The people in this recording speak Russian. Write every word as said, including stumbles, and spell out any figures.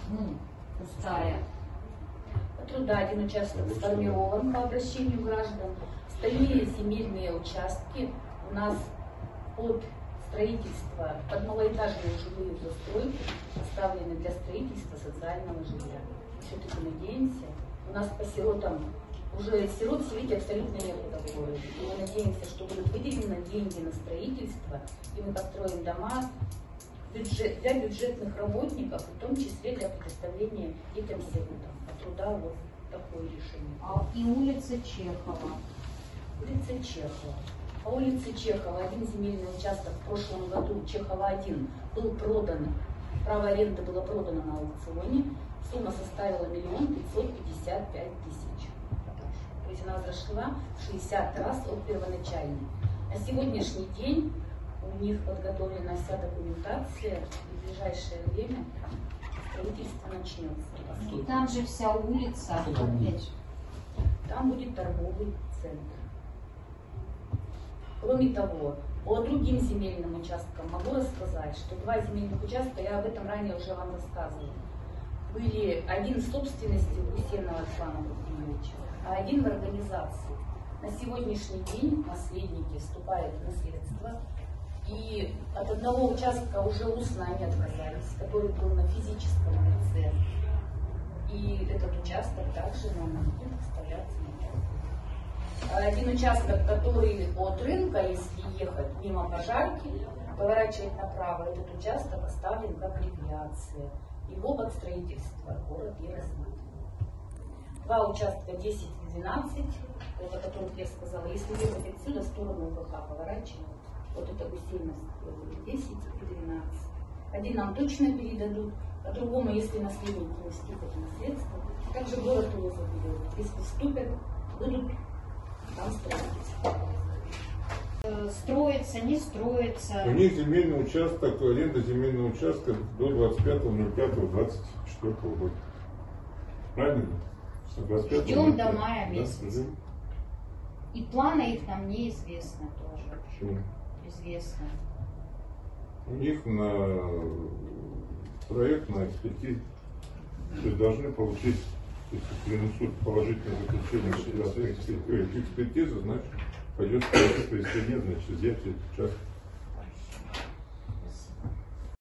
Ну, пустая. По труда один участок сформирован по обращению граждан. Остальные земельные участки у нас под строительство, под малоэтажные жилые застройки оставлены для строительства социального жилья. Все-таки надеемся, у нас по сиротам уже сирот селить абсолютно некуда в городе. И мы надеемся, что будут выделены деньги на строительство, и мы построим дома бюджет, для бюджетных работников, в том числе для предоставления детям сиротам. По труда вот такое решение. А и улица Чехова. Улица Чехова. По улице Чехова один земельный участок в прошлом году, Чехова один, был продан, право аренды было продано на аукционе, сумма составила миллион пятьсот пятьдесят пять тысяч. То есть она возросла в шестьдесят раз от первоначальной. На сегодняшний день у них подготовлена вся документация, и в ближайшее время строительство начнется. И там же вся улица. Там будет торговый центр. Кроме того, по другим земельным участкам могу рассказать, что два земельных участка, я об этом ранее уже вам рассказывала, были один в собственности Гусейнова Руслана Владимировича, а один в организации. На сегодняшний день наследники вступают в наследство, и от одного участка уже устно они отказались, который был на физическом лице. И этот участок также нам будет оставляться на участок. Один участок, который от рынка, если ехать мимо Пожарки, поворачивать направо, этот участок оставлен как рекреация. Его под строительство город не рассматривает. Два участка десять и двенадцать, вот о которых я сказала, если ехать отсюда в сторону УГХ, поворачивать, вот это Гусейновская десять и двенадцать. Один нам точно передадут, а другому, если наследники не вступят в наследство, также город его заберет. Если вступят, будут там строиться. Строится, не строится. У них земельный участок, аренда земельного участка до двадцать пятого ноль пятого двадцать четвёртого года. Правильно? Ждем до мая месяца. Да, и планы их нам неизвестны тоже. Почему? Известно. У них на проект, на экспертизу, то есть должны получить, если принесут положительное заключение государственной экспертизы, значит пойдет происходить, значит, взять этот участок.